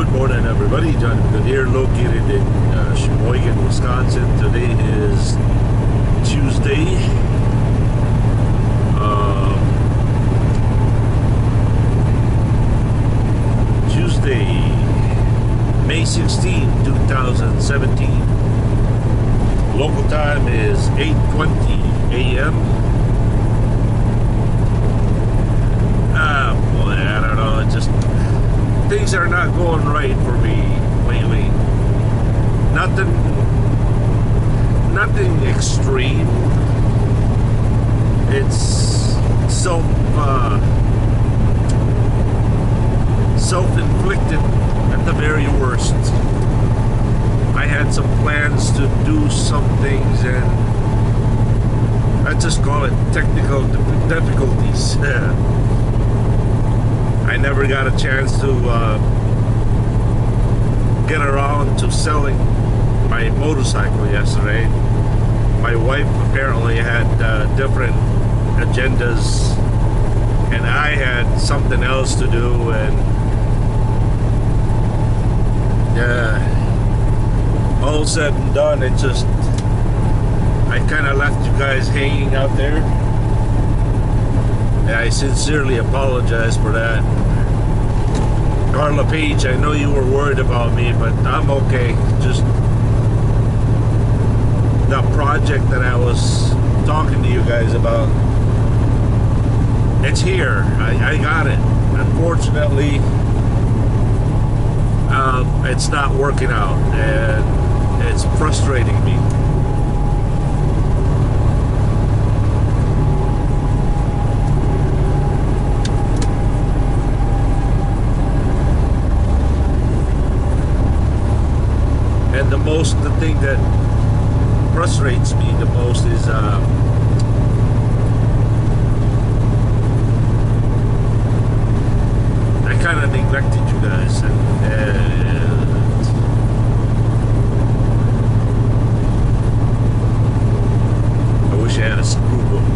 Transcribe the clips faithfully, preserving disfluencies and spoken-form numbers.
Good morning, everybody. John Good here, located in uh, Sheboygan, Wisconsin. Today is Tuesday, uh, Tuesday, May sixteenth, two thousand seventeen. Local time is eight twenty a m Ah, boy, I don't know. It just things are not going right for me lately. Nothing, nothing extreme. It's self, uh, self-inflicted at the very worst. I had some plans to do some things, and I just call it technical difficulties. I never got a chance to uh, get around to selling my motorcycle yesterday. My wife apparently had uh, different agendas, and I had something else to do, and yeah, all said and done, it just, I kind of left you guys hanging out there. And I sincerely apologize for that. Carla Page, I know you were worried about me, but I'm okay. Just the project that I was talking to you guys about, it's here. I, I got it. Unfortunately, uh, it's not working out, and it's frustrating me. And the most, the thing that frustrates me the most is uh, I kind of neglected you guys, and, and I wish I had a screw book.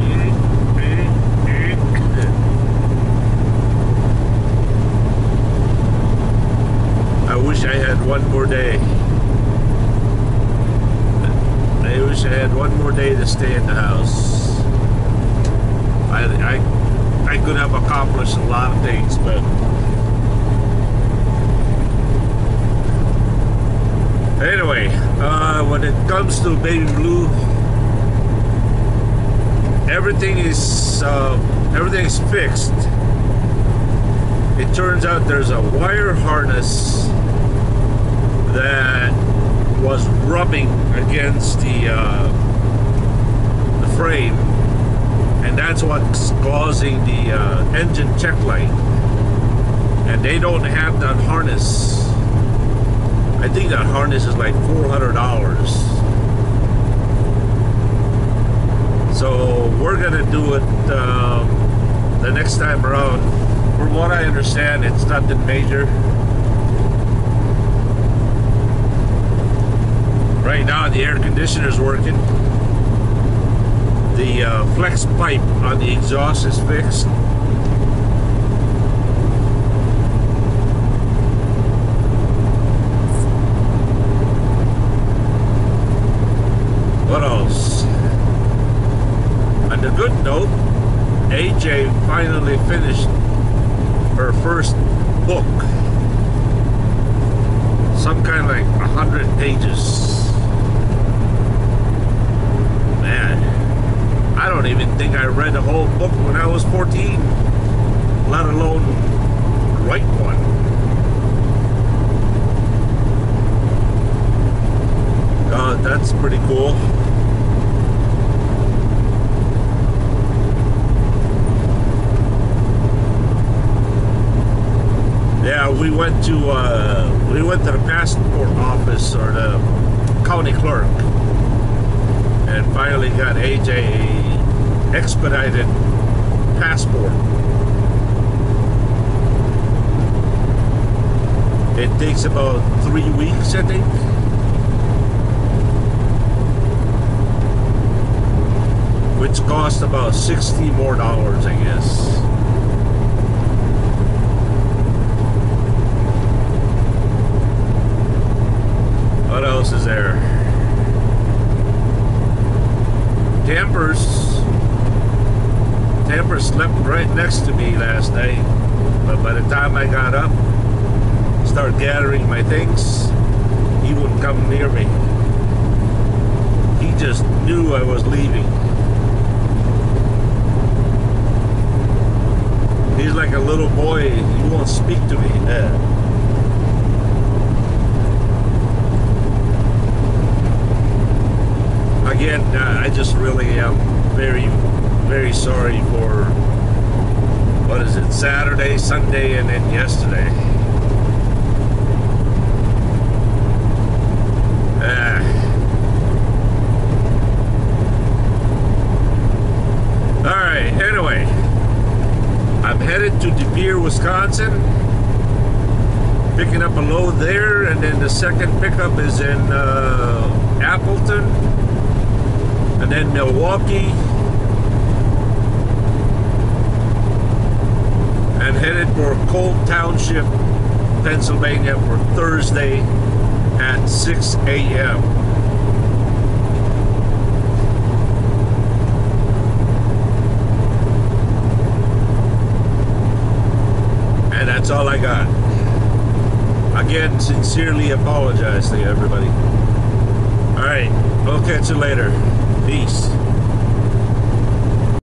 I wish I had one more day. I wish I had one more day to stay in the house. I, I, I could have accomplished a lot of things, but anyway, uh, when it comes to Baby Blue, everything is uh, everything is fixed. It turns out there's a wire harness that was rubbing against the uh, the frame, and that's what's causing the uh, engine check light. And they don't have that harness. I think that harness is like four hundred dollars. So we're gonna do it uh, the next time around. From what I understand, it's nothing major. Right now the air conditioner is working. The uh, flex pipe on the exhaust is fixed. What else? On the good note, A J finally finished her first book. Some kind of like a hundred pages. I don't even think I read the whole book when I was fourteen, let alone write one. Uh, that's pretty cool. Yeah, we went to uh, we went to the passport office, or the county clerk, and finally got A J a expedited passport. It takes about three weeks, I think. Which cost about sixty more dollars, I guess. next to me last night, but by the time I got up, started gathering my things, he wouldn't come near me. He just knew I was leaving. He's like a little boy. He won't speak to me. Yeah. Again, uh, I just really am very, very sorry for, what is it, Saturday, Sunday, and then yesterday. Uh, all right, anyway, I'm headed to De Pere, Wisconsin, picking up a load there, and then the second pickup is in uh, Appleton, and then Milwaukee, and headed for Colt Township, Pennsylvania for Thursday at six A M And that's all I got. Again, sincerely apologize to everybody. All right, we'll catch you later. Peace.